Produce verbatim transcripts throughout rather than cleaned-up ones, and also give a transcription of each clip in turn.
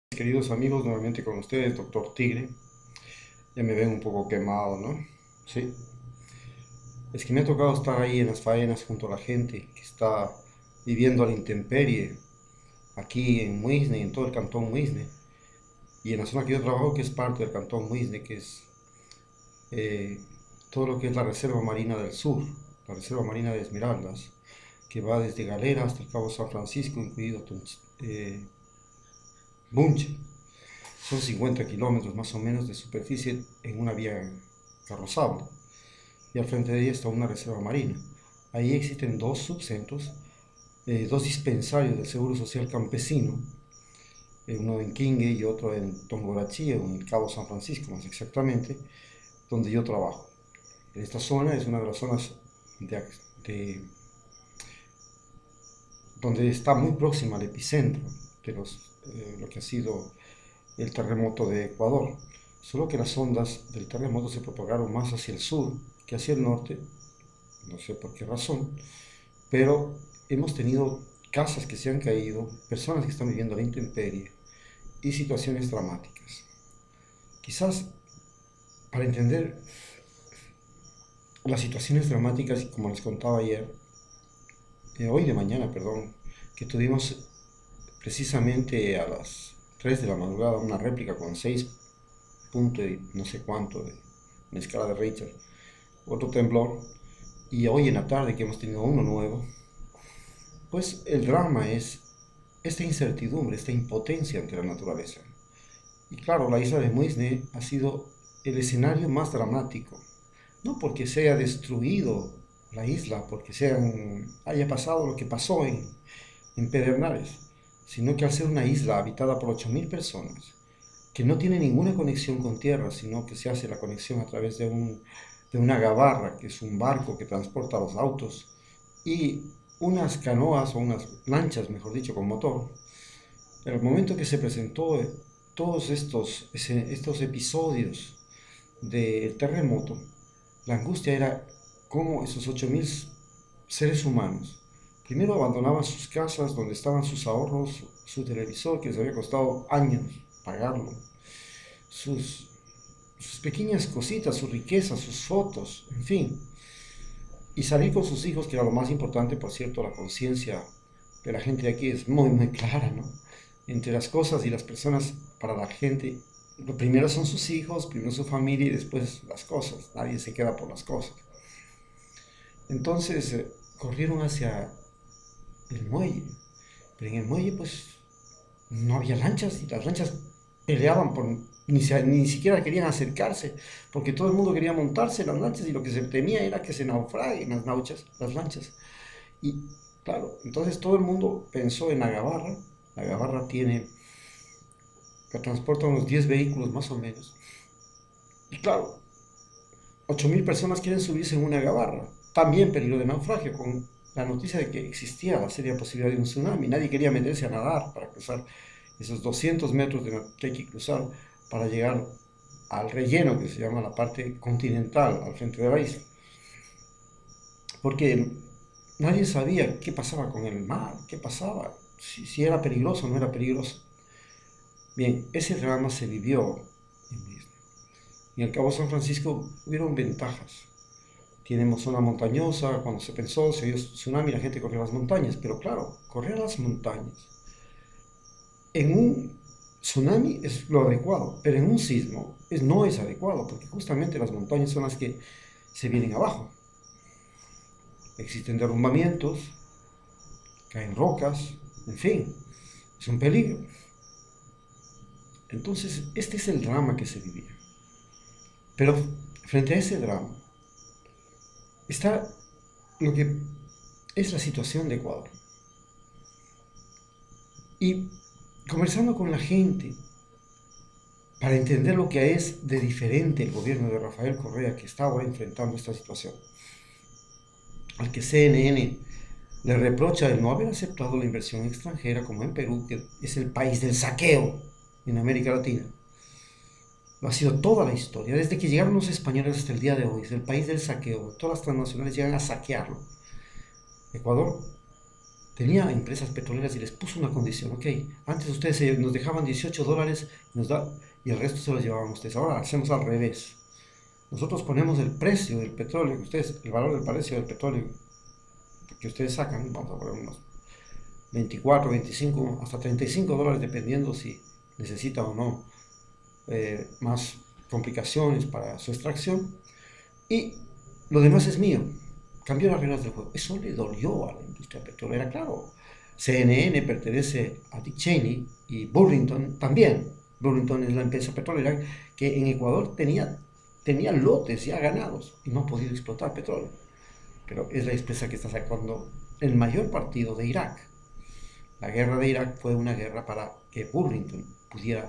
Queridos amigos, nuevamente con ustedes, doctor Tigre. Ya me ven un poco quemado, ¿no? Sí. Es que me ha tocado estar ahí en las faenas junto a la gente que está viviendo a la intemperie, aquí en Muisne, en todo el cantón Muisne, y en la zona que yo trabajo, que es parte del cantón Muisne, que es eh, todo lo que es la Reserva Marina del Sur, la Reserva Marina de Esmeraldas, que va desde Galera hasta el Cabo San Francisco, incluido eh, Bunche. Son cincuenta kilómetros más o menos de superficie en una vía carrozable. Y al frente de ella está una reserva marina. Ahí existen dos subcentros, eh, dos dispensarios del Seguro Social Campesino, eh, uno en Quingue y otro en Tongorachi, en el Cabo San Francisco más exactamente, donde yo trabajo. Esta zona es una de las zonas de, de, donde está muy próxima al epicentro de los, eh, lo que ha sido el terremoto de Ecuador, solo que las ondas del terremoto se propagaron más hacia el sur que hacia el norte, no sé por qué razón, pero hemos tenido casas que se han caído, personas que están viviendo a la intemperie y situaciones dramáticas. Quizás para entender las situaciones dramáticas, como les contaba ayer, eh, hoy de mañana, perdón, que tuvimos precisamente a las tres de la madrugada una réplica con seis punto y no sé cuánto de una escala de Richter, otro temblor, y hoy en la tarde que hemos tenido uno nuevo, pues el drama es esta incertidumbre, esta impotencia ante la naturaleza. Y claro, la isla de Muisne ha sido el escenario más dramático, no porque se haya destruido la isla, porque se haya pasado lo que pasó en, en Pedernales, sino que al ser una isla habitada por ocho mil personas, que no tiene ninguna conexión con tierra, sino que se hace la conexión a través de, un, de una gabarra, que es un barco que transporta los autos, y unas canoas o unas lanchas, mejor dicho, con motor. En el momento que se presentó eh, todos estos, ese, estos episodios del terremoto, la angustia era cómo esos ocho mil seres humanos primero abandonaban sus casas donde estaban sus ahorros, su televisor que les había costado años pagarlo, sus, sus pequeñas cositas, sus riquezas, sus fotos, en fin, y salir con sus hijos, que era lo más importante. Por cierto, la conciencia de la gente de aquí es muy, muy clara, ¿no? Entre las cosas y las personas, para la gente, lo primero son sus hijos, primero su familia y después las cosas. Nadie se queda por las cosas. Entonces eh, corrieron hacia el muelle, pero en el muelle pues no había lanchas y las lanchas peleaban por, ni, se, ni siquiera querían acercarse, porque todo el mundo quería montarse en las lanchas y lo que se temía era que se naufraguen las, nauchas, las lanchas. Y claro, entonces todo el mundo pensó en la gabarra. La gabarra tiene, que transporta unos diez vehículos más o menos. Y claro, ocho mil personas quieren subirse en una gabarra. También peligro de naufragio, con la noticia de que existía la seria posibilidad de un tsunami. Nadie quería meterse a nadar para cruzar esos doscientos metros de, que hay que cruzar para llegar al relleno, que se llama la parte continental, al frente de la isla. Porque nadie sabía qué pasaba con el mar, qué pasaba, si, si era peligroso o no era peligroso. Bien, ese drama se vivió en Disney. En el Cabo San Francisco hubieron ventajas. Tenemos zona montañosa, cuando se pensó, se dio tsunami, la gente corrió a las montañas, pero claro, correr a las montañas en un tsunami es lo adecuado, pero en un sismo es, no es adecuado, porque justamente las montañas son las que se vienen abajo. Existen derrumbamientos, caen rocas, en fin, es un peligro. Entonces, este es el drama que se vivía. Pero frente a ese drama está lo que es la situación de Ecuador. Y conversando con la gente para entender lo que es de diferente el gobierno de Rafael Correa, que está ahora enfrentando esta situación, al que C N N le reprocha el no haber aceptado la inversión extranjera, como en Perú, que es el país del saqueo en América Latina. Lo ha sido toda la historia, desde que llegaron los españoles hasta el día de hoy, es el país del saqueo. Todas las transnacionales llegan a saquearlo. Ecuador tenía empresas petroleras y les puso una condición. Ok, antes ustedes eh, nos dejaban dieciocho dólares y, nos da, y el resto se los llevaban ustedes. Ahora hacemos al revés. Nosotros ponemos el precio del petróleo, ustedes, el valor del precio del petróleo que ustedes sacan, vamos a poner unos veinticuatro, veinticinco, hasta treinta y cinco dólares, dependiendo si necesita o no eh, más complicaciones para su extracción. Y lo demás es mío. Cambió las reglas del juego. Eso le dolió a la industria petrolera, claro. C N N pertenece a Dick Cheney y Burlington también. Burlington es la empresa petrolera que en Ecuador tenía, tenía lotes ya ganados y no ha podido explotar petróleo. Pero es la empresa que está sacando el mayor partido de Irak. La guerra de Irak fue una guerra para que Burlington pudiera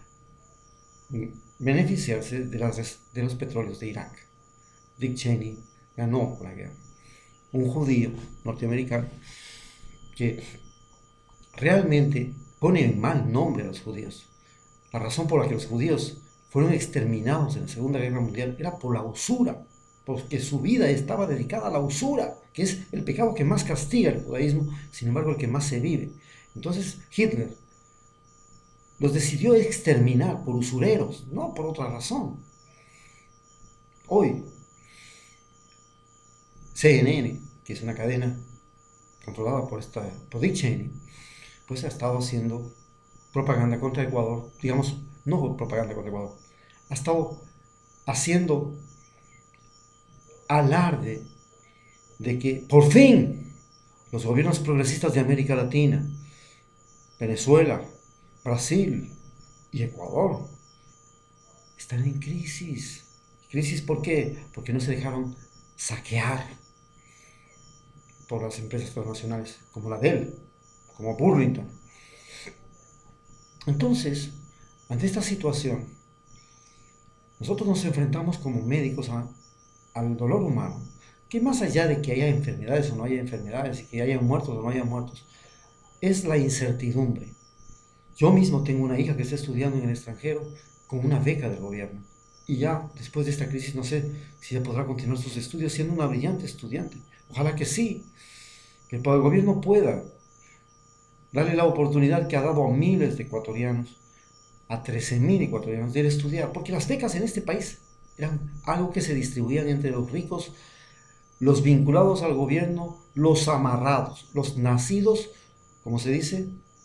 beneficiarse de, las, de los petróleos de Irak. Dick Cheney ganó la guerra. Un judío norteamericano que realmente pone en mal nombre a los judíos. La razón por la que los judíos fueron exterminados en la Segunda Guerra Mundial era por la usura, porque su vida estaba dedicada a la usura, que es el pecado que más castiga el judaísmo, sin embargo el que más se vive. Entonces Hitler los decidió exterminar por usureros, no por otra razón. Hoy C N N, que es una cadena controlada por, esta, por Dick Cheney, pues ha estado haciendo propaganda contra Ecuador, digamos, no propaganda contra Ecuador, ha estado haciendo alarde de que por fin los gobiernos progresistas de América Latina, Venezuela, Brasil y Ecuador están en crisis. ¿Crisis por qué? Porque no se dejaron saquear por las empresas transnacionales, como la Dell, como Burlington. Entonces, ante esta situación, nosotros nos enfrentamos como médicos a, al dolor humano, que más allá de que haya enfermedades o no haya enfermedades, y que haya muertos o no haya muertos, es la incertidumbre. Yo mismo tengo una hija que está estudiando en el extranjero con una beca del gobierno. Y ya, después de esta crisis, no sé si ella podrá continuar sus estudios siendo una brillante estudiante. Ojalá que sí, que el gobierno pueda darle la oportunidad que ha dado a miles de ecuatorianos, a trece mil ecuatorianos, de ir a estudiar. Porque las becas en este país eran algo que se distribuían entre los ricos, los vinculados al gobierno, los amarrados, los nacidos, como se dice,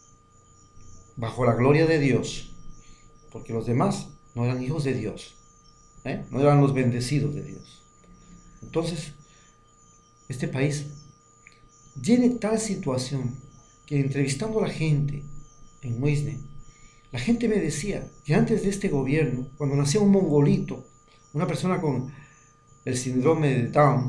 bajo la gloria de Dios. Porque los demás no eran hijos de Dios. ¿Eh? No eran los bendecidos de Dios. Entonces, este país tiene tal situación que entrevistando a la gente en Muisne, la gente me decía que antes de este gobierno, cuando nacía un mongolito, una persona con el síndrome de Down,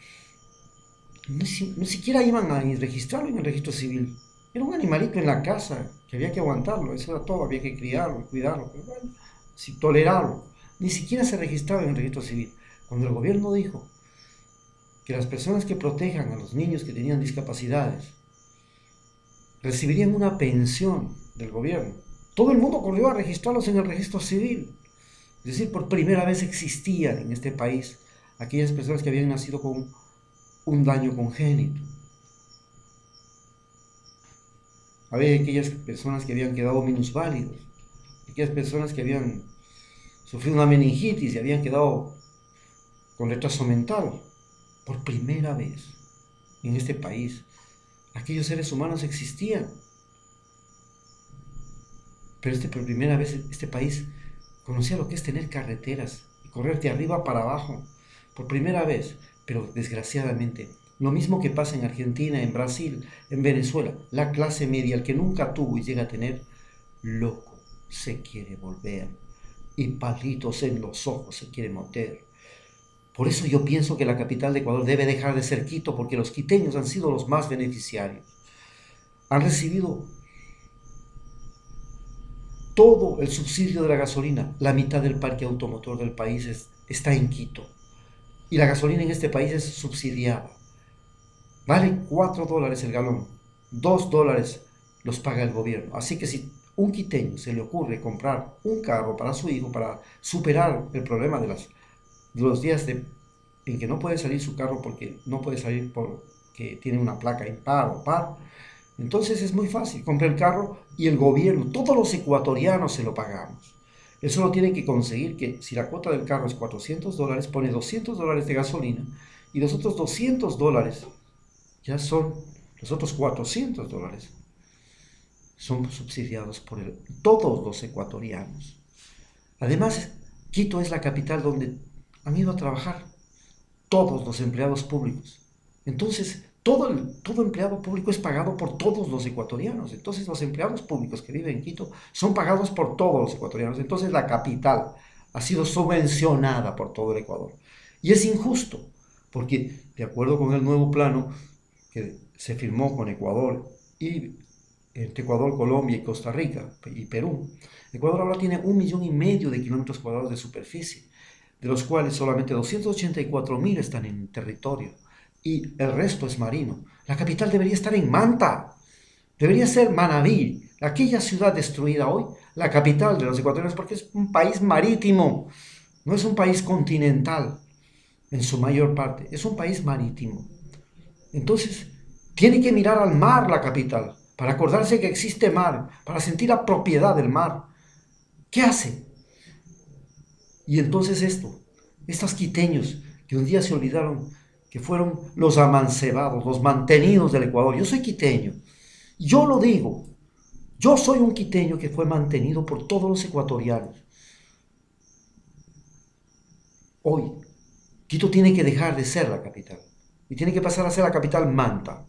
no, ni siquiera iban a registrarlo en el registro civil. Era un animalito en la casa que había que aguantarlo, eso era todo, había que criarlo, cuidarlo, pero bueno, sin tolerarlo. Ni siquiera se registraba en el registro civil. Cuando el gobierno dijo que las personas que protejan a los niños que tenían discapacidades recibirían una pensión del gobierno, todo el mundo corrió a registrarlos en el registro civil. Es decir, por primera vez existían en este país aquellas personas que habían nacido con un daño congénito. Había aquellas personas que habían quedado minusválidos, aquellas personas que habían sufrido una meningitis y habían quedado con retraso mental. Por primera vez en este país, aquellos seres humanos existían. Pero este, por primera vez este país conocía lo que es tener carreteras y correr de arriba para abajo. Por primera vez, pero desgraciadamente, lo mismo que pasa en Argentina, en Brasil, en Venezuela, la clase media, el que nunca tuvo y llega a tener, loco se quiere volver y palitos en los ojos se quiere meter. Por eso yo pienso que la capital de Ecuador debe dejar de ser Quito, porque los quiteños han sido los más beneficiarios. Han recibido todo el subsidio de la gasolina. La mitad del parque automotor del país es, está en Quito. Y la gasolina en este país es subsidiada. Vale cuatro dólares el galón. dos dólares los paga el gobierno. Así que si un quiteño se le ocurre comprar un carro para su hijo, para superar el problema de, las, de los días de, en que no puede salir su carro porque no puede salir porque tiene una placa impar o par, Entonces es muy fácil, compra el carro y el gobierno, todos los ecuatorianos se lo pagamos. Él solo tiene que conseguir que si la cuota del carro es cuatrocientos dólares, pone doscientos dólares de gasolina y los otros doscientos dólares ya son, los otros cuatrocientos dólares son subsidiados por el, todos los ecuatorianos. Además, Quito es la capital donde han ido a trabajar todos los empleados públicos. Entonces, todo, el, todo empleado público es pagado por todos los ecuatorianos. Entonces, los empleados públicos que viven en Quito son pagados por todos los ecuatorianos. Entonces, la capital ha sido subvencionada por todo el Ecuador. Y es injusto, porque de acuerdo con el nuevo plano que se firmó con Ecuador y entre Ecuador, Colombia y Costa Rica y Perú, Ecuador ahora tiene un millón y medio de kilómetros cuadrados de superficie, de los cuales solamente doscientos ochenta y cuatro mil están en territorio y el resto es marino. La capital debería estar en Manta, debería ser Manabí, aquella ciudad destruida hoy, la capital de los ecuatorianos, porque es un país marítimo, no es un país continental en su mayor parte, es un país marítimo. Entonces, tiene que mirar al mar la capital, para acordarse que existe mar, para sentir la propiedad del mar. ¿Qué hace? Y entonces esto, estos quiteños que un día se olvidaron que fueron los amancebados, los mantenidos del Ecuador. Yo soy quiteño, yo lo digo, yo soy un quiteño que fue mantenido por todos los ecuatorianos. Hoy, Quito tiene que dejar de ser la capital y tiene que pasar a ser la capital Manta.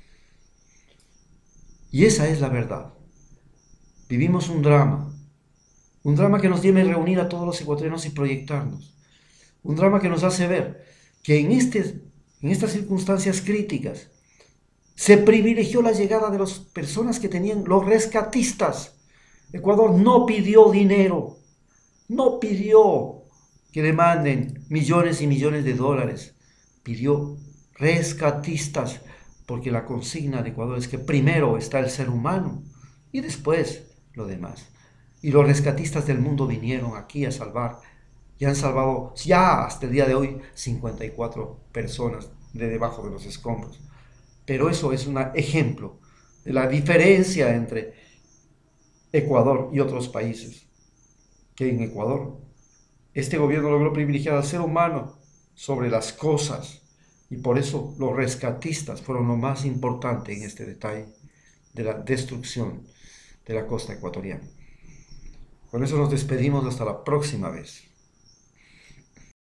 Y esa es la verdad. Vivimos un drama, un drama que nos debe reunir a todos los ecuatorianos y proyectarnos. Un drama que nos hace ver que en, este, en estas circunstancias críticas se privilegió la llegada de las personas que tenían los rescatistas. Ecuador no pidió dinero, no pidió que demanden millones y millones de dólares, pidió rescatistas, porque la consigna de Ecuador es que primero está el ser humano y después lo demás. Y los rescatistas del mundo vinieron aquí a salvar y han salvado ya hasta el día de hoy cincuenta y cuatro personas de debajo de los escombros. Pero eso es un ejemplo de la diferencia entre Ecuador y otros países. Que en Ecuador este gobierno logró privilegiar al ser humano sobre las cosas. Y por eso los rescatistas fueron lo más importante en este detalle de la destrucción de la costa ecuatoriana. Con eso nos despedimos hasta la próxima vez.